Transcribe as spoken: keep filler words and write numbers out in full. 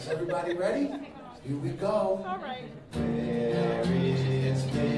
Is everybody ready? Here we go. All right. Where is me?